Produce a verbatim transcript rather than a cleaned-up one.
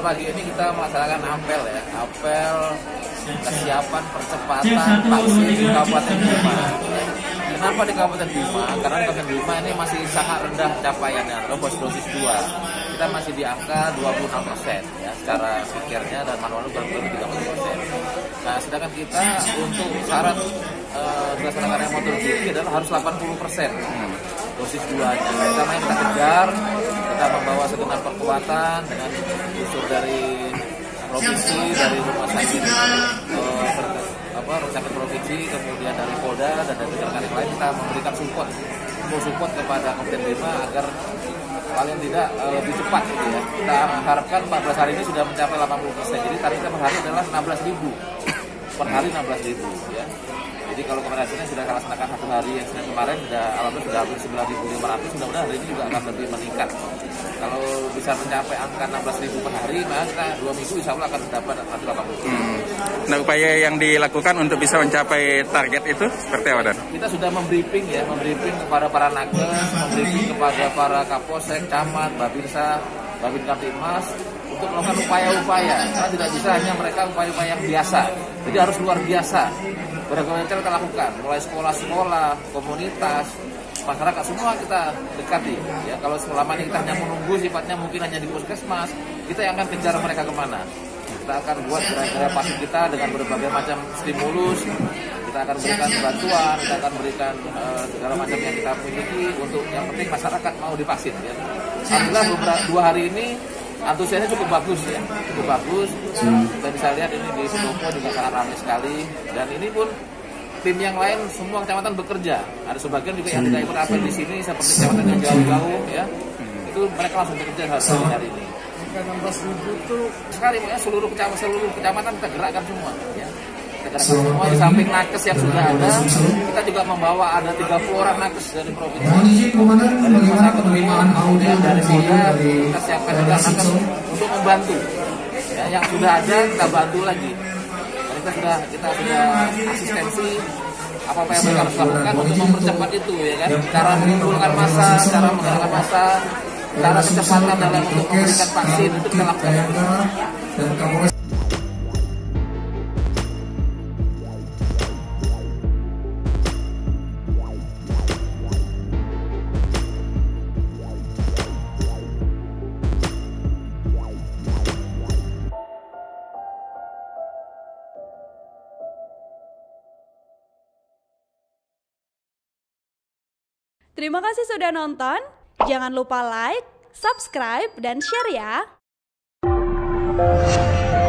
pagi ini kita melaksanakan apel ya, apel kesiapan percepatan vaksin di Kabupaten Bima. Kenapa di Kabupaten Bima? Karena di Kabupaten Bima ini masih sangat rendah capaiannya, terus dosis dua. Kita masih di angka dua puluh enam persen ya, secara pikirnya dan manual kurang lebih tiga puluh persen. Nah, sedangkan kita untuk syarat eh, berdasarkan yang motor gigi adalah harus delapan puluh persen dosis dua-nya. Kita main kita kejar, kita membawa segenap perkuatan dengan unsur dari provinsi, dari rumah sakit eh, apa rumah sakit provinsi, kemudian dari Polda dan dari rekan-rekan lain, kita memberikan support, full support kepada Kabupaten Bima agar paling tidak uh, lebih cepat gitu ya. Kita harapkan empat belas hari ini sudah mencapai delapan puluh persen. Jadi target per hari adalah enam belas ribu. Per hari enam belas ribu ya. Jadi kalau kemarin hasilnya sudah laksanakan satu hari yang Senin kemarin sudah alhamdulillah sudah hampir sembilan ribu lima ratus, mudah-mudahan hari ini juga akan lebih meningkat. Kalau bisa mencapai angka enam belas ribu per hari, maka dua minggu insya Allah akan dapat nanti delapan puluh ribu. Hmm. Nah, upaya yang dilakukan untuk bisa mencapai target itu seperti apa, Dan? Kita sudah membriefing ya, membriefing kepada para nakes, membriefing kepada para kapolsek, camat, babinsa, babin kamtipmas untuk melakukan upaya-upaya. Karena tidak bisa hanya mereka upaya-upaya yang biasa, jadi harus luar biasa. Berbagai cara kita lakukan, mulai sekolah-sekolah, komunitas, masyarakat, semua kita dekati. Ya, kalau selama ini kita hanya menunggu, sifatnya mungkin hanya di puskesmas, kita yang akan kejar mereka kemana. Kita akan buat gerak-gerak pasif kita dengan berbagai macam stimulus. Kita akan berikan bantuan, kita akan berikan uh, segala macam yang kita miliki untuk yang penting masyarakat mau divaksin. Ya. Alhamdulillah beberapa dua hari ini antusiasnya cukup bagus ya, cukup bagus. Hmm. Kita bisa lihat ini di Sutopo juga sangat ramai sekali, dan ini pun tim yang lain semua kecamatan bekerja. Ada sebagian juga yang tidak ikut apel di sini seperti kecamatan yang jauh-jauh ya. Itu mereka langsung bekerja hari hari ini. enam belas ribu itu sekali ya, seluruh kecamatan seluruh kecamatan kita gerakkan semua ya. Kita gerakkan semua di samping nakes yang sudah ada, kita juga membawa ada tiga puluh orang nakes dari provinsi. Dari rumah sakit kemudian dari Polda kita siapkan juga nakes untuk membantu. Ya, yang sudah ada kita bantu lagi. Dan kita sudah kita sudah asistensi apa-apa yang mereka harus lakukan untuk mempercepat itu ya kan. Cara mengumpulkan massa, cara menggerakkan massa, cara kecepatan dalam untuk memberikan vaksin itu kita lakukan. Terima kasih sudah nonton. Jangan lupa like, subscribe, dan share ya.